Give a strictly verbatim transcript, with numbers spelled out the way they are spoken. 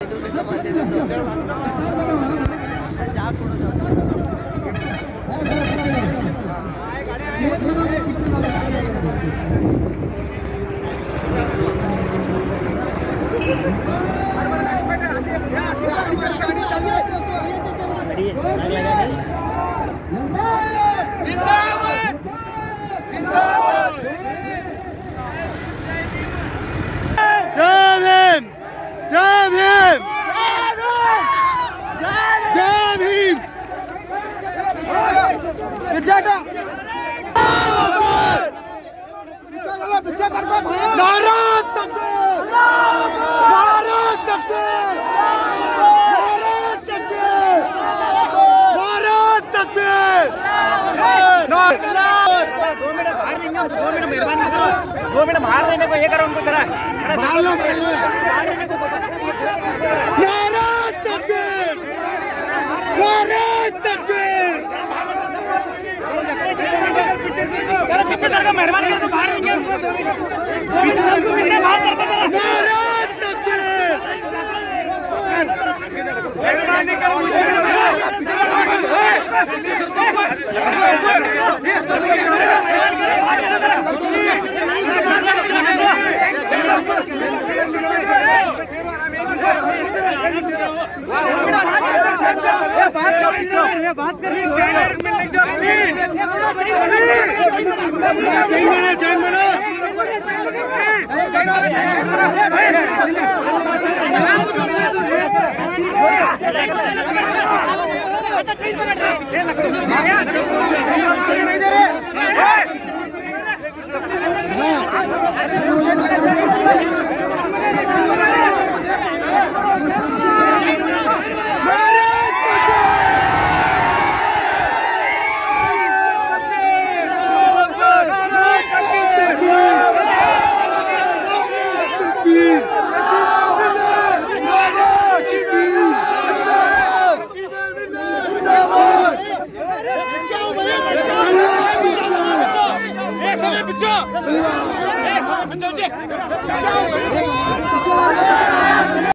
दो मिनट मेहरबानी करो, दो मिनट बाहर लेने को ये करो, उनको करा बाहर लो, नारा तकबीर, नारा तकबीर, पीछे सर का मेहरबानी करो, बाहर लेंगे उनको, पीछे सर को मिलने बाहर करके जरा नारा तकबीर, मेहरबानी करो मुझे बात कर रही बच्चों बच्चों